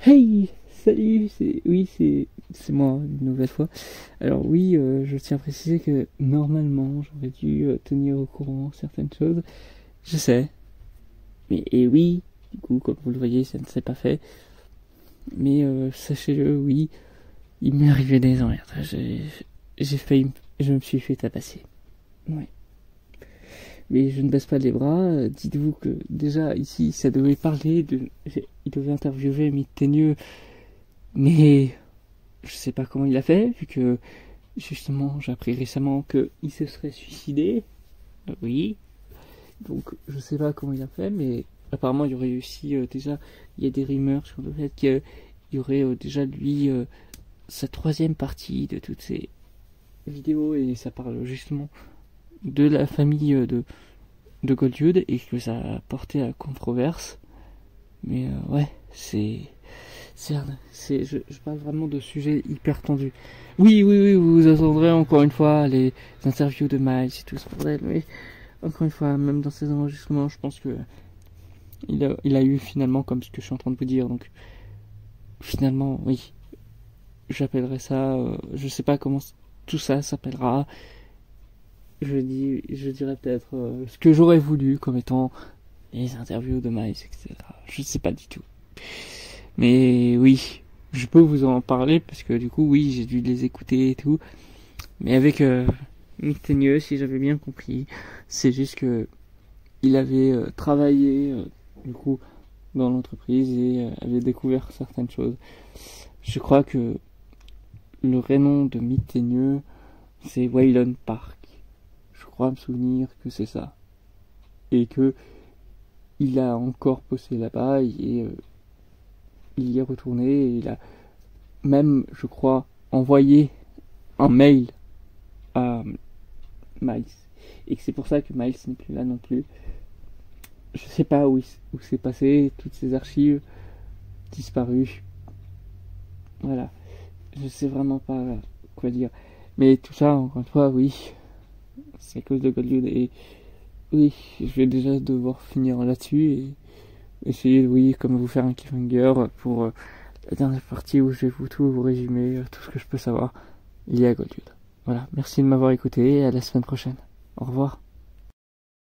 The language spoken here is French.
Hey, salut, c'est moi une nouvelle fois. Alors oui, je tiens à préciser que normalement j'aurais dû tenir au courant certaines choses. Je sais, mais et oui, du coup comme vous le voyez, ça ne s'est pas fait. Mais sachez-le, oui, il m'est arrivé des emmerdes. J'ai failli, je me suis fait tabasser. Ouais. Mais je ne baisse pas les bras. Dites-vous que déjà ici, ça devait parler de, il devait interviewer Mick Teigneux, mais je sais pas comment il a fait, vu que justement j'ai appris récemment qu'il se serait suicidé. Oui. Donc je sais pas comment il a fait, mais apparemment il y aurait aussi déjà, il y a des rumeurs sur le fait qu'il y aurait déjà lui sa troisième partie de toutes ces vidéos, et ça parle justement de la famille de Goldwood, et que ça a porté à controverse. Mais ouais, je parle vraiment de sujets hyper tendus. Oui, vous entendrez encore une fois les interviews de Miles et tout ce bordel, mais encore une fois, même dans ces enregistrements, je pense que il a eu finalement comme ce que je suis en train de vous dire, donc finalement, oui, j'appellerai ça, je sais pas comment tout ça s'appellera, je dirais peut-être ce que j'aurais voulu comme étant les interviews de Miles, etc. Je sais pas du tout. Mais oui, je peux vous en parler parce que du coup, oui, j'ai dû les écouter et tout. Mais avec Mick Teigneux, si j'avais bien compris, c'est juste que il avait travaillé du coup dans l'entreprise et avait découvert certaines choses. Je crois que le vrai nom de Mick Teigneux, c'est Waylon Park. Je crois me souvenir que c'est ça. Et que il a encore posté là-bas et il y est retourné et il a même, je crois, envoyé un mail à Miles. Et que c'est pour ça que Miles n'est plus là non plus. Je sais pas où c'est passé, toutes ces archives disparues. Voilà. Je sais vraiment pas quoi dire. Mais tout ça, encore une fois, oui, c'est à cause de Goldwood. Et oui, je vais déjà devoir finir là-dessus et essayer, oui, comme vous faire un cliffhanger pour la dernière partie où je vais vous résumer tout ce que je peux savoir lié à Goldwood. Voilà, merci de m'avoir écouté et à la semaine prochaine. Au revoir.